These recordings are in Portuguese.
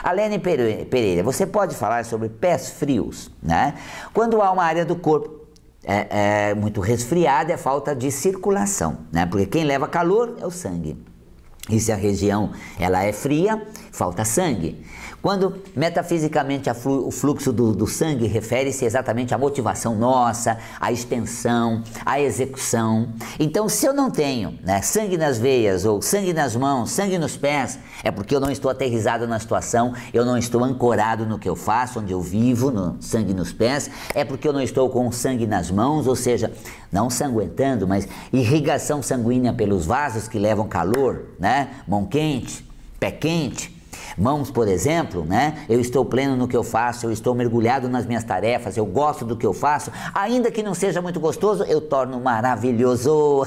Alene Pereira, você pode falar sobre pés frios, né? Quando há uma área do corpo muito resfriada, é falta de circulação, né? Porque quem leva calor é o sangue. E se a região ela é fria, falta sangue. Quando metafisicamente o fluxo do sangue refere-se exatamente à motivação nossa, à extensão, à execução. Então, se eu não tenho, né, sangue nas veias, ou sangue nas mãos, sangue nos pés, é porque eu não estou aterrissado na situação, eu não estou ancorado no que eu faço, onde eu vivo, no sangue nos pés, é porque eu não estou com sangue nas mãos, ou seja, não sanguentando, mas irrigação sanguínea pelos vasos que levam calor, né? Mão quente, pé quente. Mãos, por exemplo, né? Eu estou pleno no que eu faço, eu estou mergulhado nas minhas tarefas, eu gosto do que eu faço, ainda que não seja muito gostoso, eu torno maravilhoso.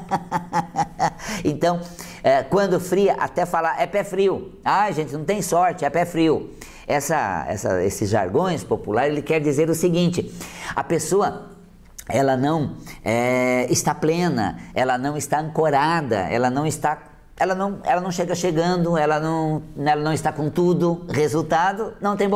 Então, quando fria, até falar é pé frio. Ai, gente, não tem sorte, é pé frio. Esses jargões populares, ele quer dizer o seguinte: a pessoa, ela não está plena, ela não está ancorada, ela não chega chegando, ela não está com tudo, resultado, não tem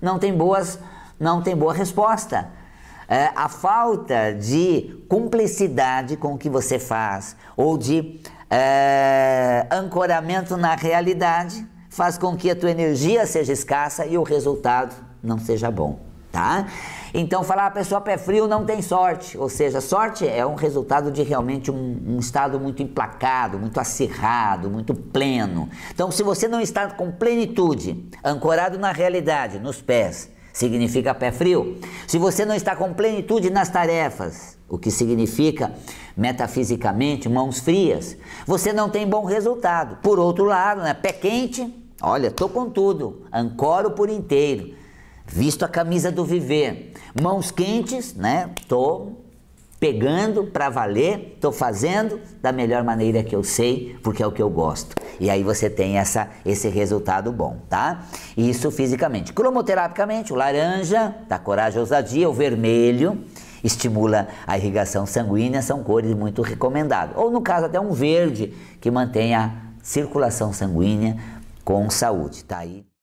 boa resposta. A falta de cumplicidade com o que você faz, ou de ancoramento na realidade, faz com que a tua energia seja escassa e o resultado não seja bom, tá? Então, falar a pessoa pé frio não tem sorte, ou seja, sorte é um resultado de realmente um estado muito emplacado, muito acirrado, muito pleno. Então, se você não está com plenitude, ancorado na realidade, nos pés, significa pé frio. Se você não está com plenitude nas tarefas, o que significa metafisicamente mãos frias, você não tem bom resultado. Por outro lado, né, pé quente, olha, tô com tudo, ancoro por inteiro. Visto a camisa do viver, mãos quentes, né? Tô pegando para valer, tô fazendo da melhor maneira que eu sei, porque é o que eu gosto. E aí você tem esse resultado bom, tá? Isso fisicamente. Cromoterapicamente, o laranja dá coragem e ousadia, o vermelho estimula a irrigação sanguínea, são cores muito recomendadas. Ou no caso até um verde que mantém a circulação sanguínea com saúde, tá aí.